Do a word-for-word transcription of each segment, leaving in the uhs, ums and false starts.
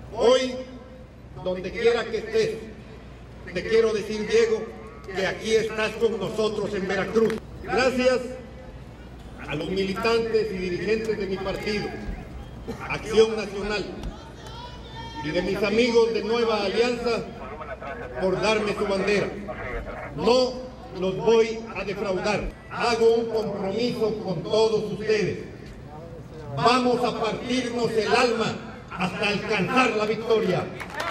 Hoy, donde quiera que estés, te quiero decir, Diego, que aquí estás con nosotros en Veracruz. Gracias a los militantes y dirigentes de mi partido, Acción Nacional, y de mis amigos de Nueva Alianza por darme su bandera. No los voy a defraudar. Hago un compromiso con todos ustedes. Vamos a partirnos el alma hasta alcanzar la victoria.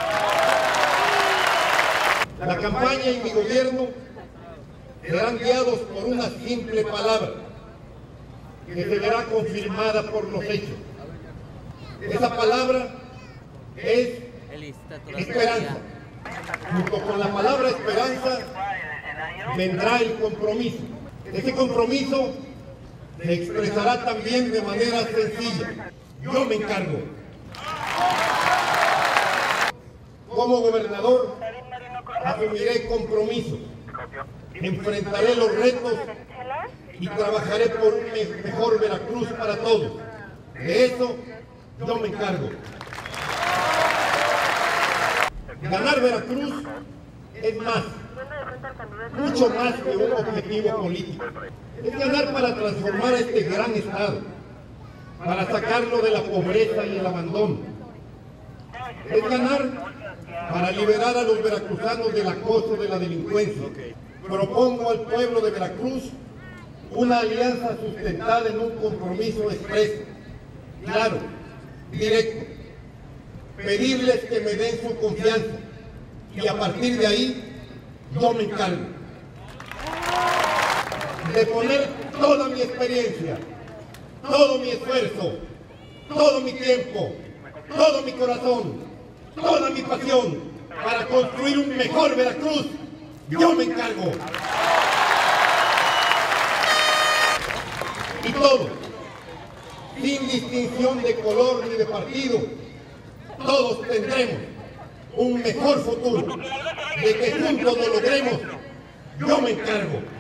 La campaña y mi gobierno serán guiados por una simple palabra que se verá confirmada por los hechos. Esa palabra es esperanza. Junto con la palabra esperanza vendrá el compromiso. Ese compromiso se expresará también de manera sencilla. Yo me encargo. Como gobernador, asumiré compromisos, enfrentaré los retos y trabajaré por un mejor Veracruz para todos. De eso yo me encargo. Ganar Veracruz es más, mucho más que un objetivo político. Es ganar para transformar a este gran estado, para sacarlo de la pobreza y el abandono. Es ganar para liberar a los veracruzanos del acoso de la delincuencia. Propongo al pueblo de Veracruz una alianza sustentada en un compromiso expreso, claro, directo. Pedirles que me den su confianza y a partir de ahí yo me encargo de poner toda mi experiencia, todo mi esfuerzo, todo mi tiempo, todo mi corazón, toda mi pasión para construir un mejor Veracruz. Yo me encargo. Y todos, sin distinción de color ni de partido, todos tendremos un mejor futuro. De que juntos lo logremos, yo me encargo.